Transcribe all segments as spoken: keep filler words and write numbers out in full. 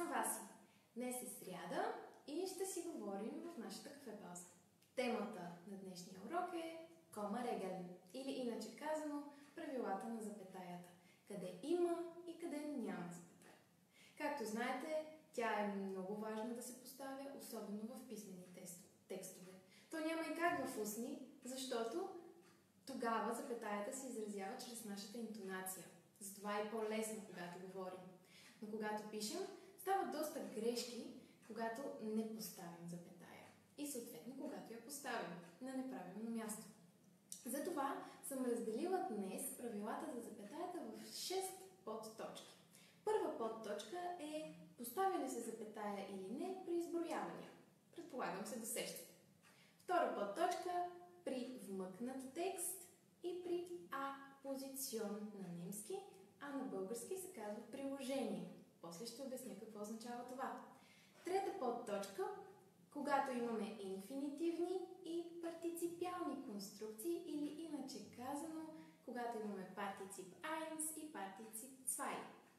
Васи! Днес е сряда и ще си говорим в нашата кафепауза. Темата на днешния урок е кома регален, или иначе казано правилата на запетаята. Къде има и къде няма запетая. Както знаете, тя е много важна да се поставя, особено в писмени текстове. То няма и как в устни, защото тогава запетаята се изразява чрез нашата интонация. Затова е по-лесно, когато говорим. Но когато пишем, стават доста грешки, когато не поставим запетая. И съответно, когато я поставим на неправилно място. Затова съм разделила днес правилата за запетаята в шест подточки. Първа подточка е поставя ли се запетая или не при изброявания. Предполагам се досещате. Втора подточка при вмъкнат текст и при апозицион на немски, а на български се казва приложение. После ще обясня какво означава това. Трета подточка, когато имаме инфинитивни и партиципиални конструкции, или иначе казано, когато имаме партицип eins и партицип zwei.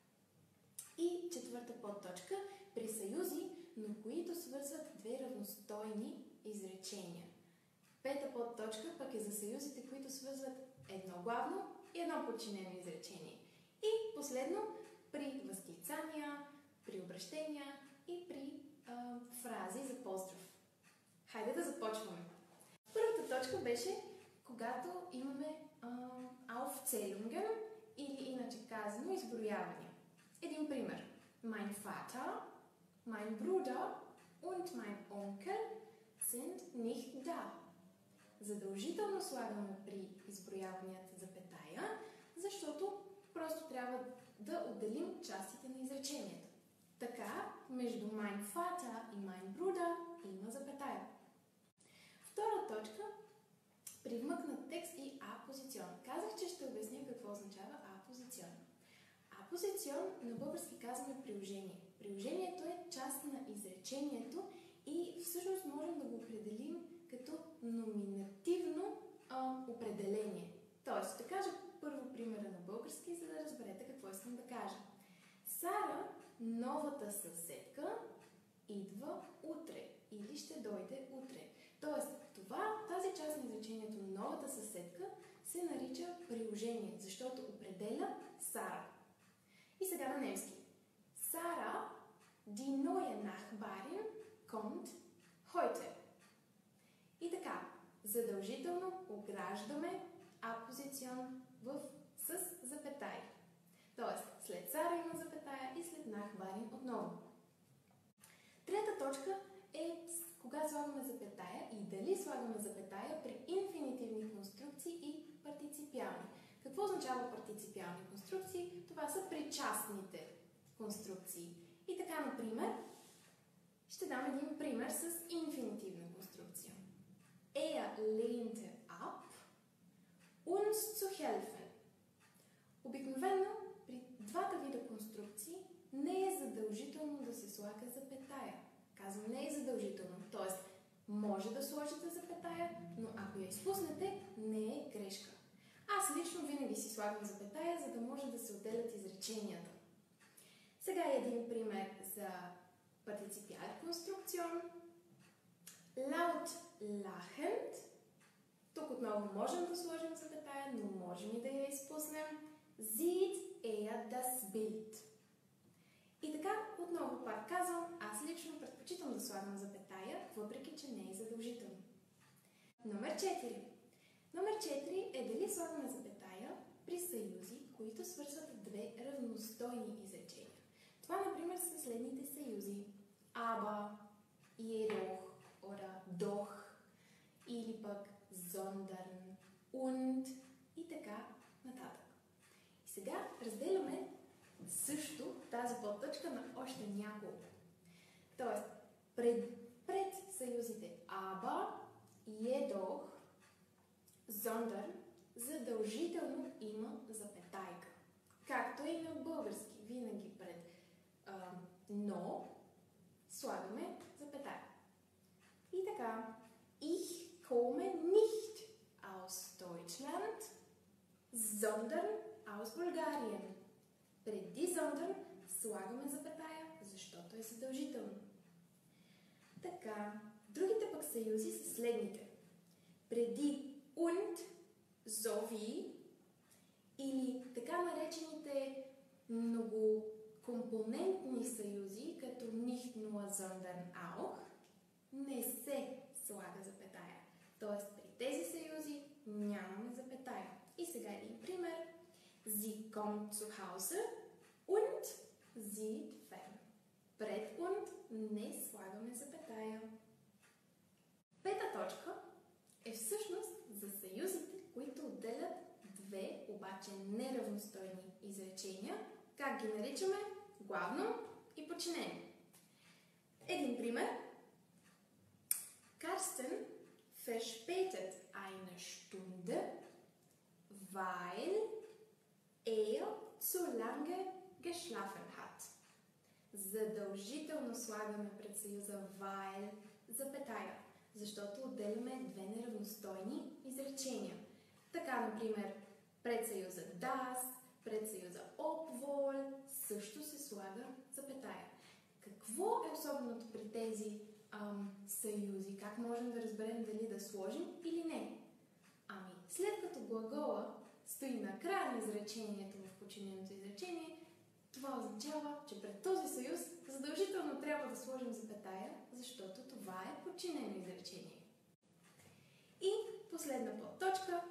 И четвърта подточка, при съюзи, но които свързват две равностойни изречения. Пета подточка пък е за съюзите, които свързват едно главно и едно подчинено изречение. И последно, при възклицания, при обращения и при а, фрази за поздрав. Хайде да започваме. Първата точка беше, когато имаме Aufzählungen, или иначе казано изброявания. Един пример. Mein Vater, mein Bruder und mein Onkel sind nicht da. Задължително слагаме при изброяванията запетая, защото просто трябва да отделим частите на изречението. Така, между mein Vater и mein Bruder има запетая. Втора точка, при вмъкнат текст и апозицион. Казах, че ще обясня какво означава апозицион. Апозицион на български казваме приложение. Приложението е част на изречението и всъщност можем да го определим като номинативно а, определение. Тоест, ще кажа първо примера на български, за да разберете какво искам да кажа. Сара, новата съседка, идва утре или ще дойде утре. Тоест, това, тази част на изречението новата съседка се нарича приложение, защото определя Сара. И сега на немски. Сара, die neue Nachbarin, kommt heute. И така, задължително ограждаме апозицион в, с запетая. Тоест, след Сара има запетая и след Nachbarin отново. Трета точка е кога слагаме запетая и дали слагаме запетая при инфинитивни конструкции и партиципиални. Какво означава партиципиални конструкции? Това са причастните конструкции. И така, например, ще дам един пример с инфинитивна конструкция. Er lehnte ab, uns zu helfen. Обикновено при двата вида конструкции не е задължително да се слага запетая. Казвам, не е задължително. Т.е. може да сложите запетая, но ако я изпуснете, не е грешка. Аз лично винаги си слагам запетая, за да може да се отделят изреченията. Сега е един пример за партиципиален конструкцион. Laut lachend. Тук отново можем да сложим запетая, но можем и да я изпуснем. Sieht er das Bild. И така, отново пак казвам, аз лично предпочитам да слагам запетая, въпреки че не е задължително. Номер четири. Номер четири е дали слагаме запетая при съюзи, които свързват две равностойни изречения. Това, например, са следните съюзи. Aber, jedoch, oder doch, или пък sondern, und и така нататък. И сега разделяме също тази подточка на още няколко. Тоест, пред, пред съюзите aber, jedoch, sondern задължително има запетайка. Както и на български. Винаги пред а, но слагаме запетая. И така, ich komme nicht aus Deutschland, sondern aus Bulgarien. Преди sondern слагаме запетая, защото е задължително. Така, другите пък съюзи са следните. Преди und, sowie или така наречените многокомпонентни съюзи, като nicht nur, sondern auch, не се слага запетая. Тоест при тези съюзи нямаме запетая. И сега един пример. Sie kommt zu Hause und sie fern. Пред und не слагаме запетая. Пета точка е всъщност за съюзите, които отделят две, обаче неравностойни изречения. Как ги наричаме? Главно и подчинено. Един пример. Carsten verspätet eine Stunde, weil er zu lange geschlafen hat. Задължително слагаме пред съюза weil запетая, защото отделяме две неравностойни изречения. Така, например, пред съюза das, пред съюза obwohl също се слага запетая. Какво е особеното при тези ам, съюзи? Как можем да разберем дали да сложим или не? Ами, след като глагола стои на края на изречението в подчиненото изречение, това означава, че пред този съюз задължително трябва да сложим запетая, защото това е подчинено изречение. И последна подточка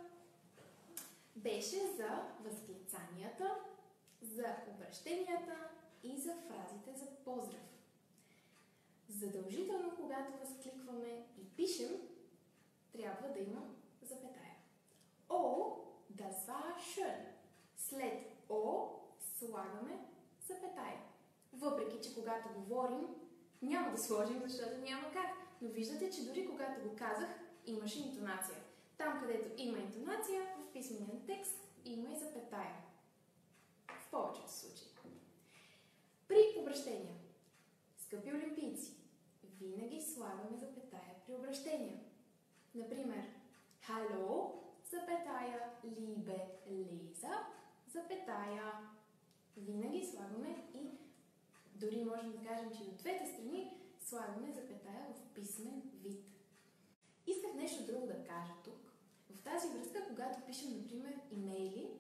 беше за възклицанията, за обращенията и за фразите за поздрав. Задължително, когато възкликваме и пишем, трябва да има запетая. О, das war schön. След О слагаме запетая. Въпреки че когато говорим, няма да сложим, защото няма как. Но виждате, че дори когато го казах, имаше интонация. Там, където има интонация, в писмения текст има и запетая. В повечето случаи. При обращения. Скъпи олимпийци, винаги слагаме запетая при обращения. Например, Hallo, запетая, liebe Leser, запетая. Винаги слагаме и дори можем да кажем, че и от двете страни слагаме запетая в писмен вид. Исках нещо друго да кажа тук. В тази връзка, когато пишем, например, имейли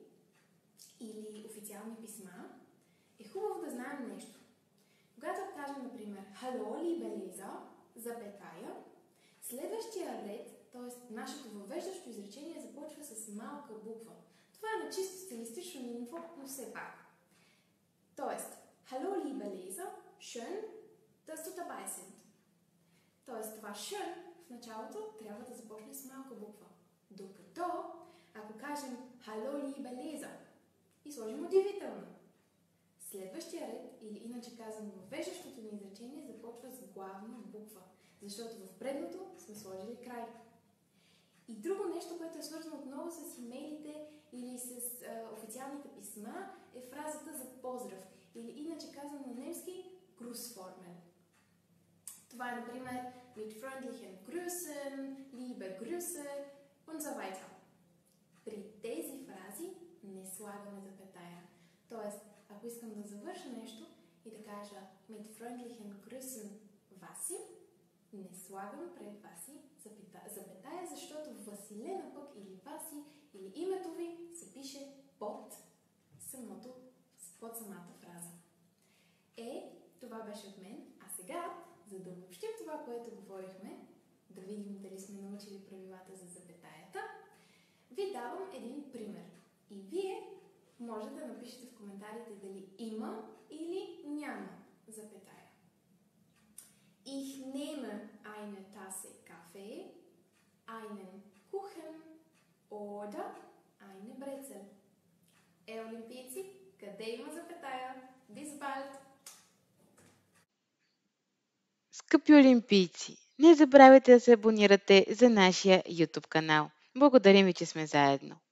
или официални писма, е хубаво да знаем нещо. Когато кажем, например, Hallo, liebe Leser, запетая, следващия ред, т.е. нашето въвеждащо изречение, започва с малка буква. Това е на чисто стилистично ниво, но все пак. Тоест, Hallo, liebe Leser, schön, dass du dabei sind. Тоест, това schön в началото трябва да започне с малка буква. Докато, ако кажем Hallo, liebe Leser и сложим удивително, следващия ред, или иначе казано въвеждащото ни изречение, започва с главна буква, защото в предното сме сложили край. И друго нещо, което е свързано отново с имейлите или с а, официалните писма, е фразата за поздрав, или иначе казано на немски Grußformel. Това е, например, mit freundlichen Grüßen, liebe Grüße und so weiter. При тези фрази не слагаме запетая. Тоест, ако искам да завърша нещо и да кажа mit freundlichen Grüßen Васи, не слагам пред Васи запетая, защото Василена пък или Васи или името ви се пише под самото, под самата фраза. Е, това беше от мен. А сега, за да обобщим това, което говорихме, да видим дали сме научили правилата за запетаята, ви давам един пример. И вие може да напишете в коментарите дали има или няма запетая. Ich nehme eine Tasse Kaffee, einen Kuchen oder eine Brezel. Е, олимпийци, къде има запетая? Bis bald! Скъпи олимпийци, не забравяйте да се абонирате за нашия YouTube канал. Благодарим ви, че сме заедно.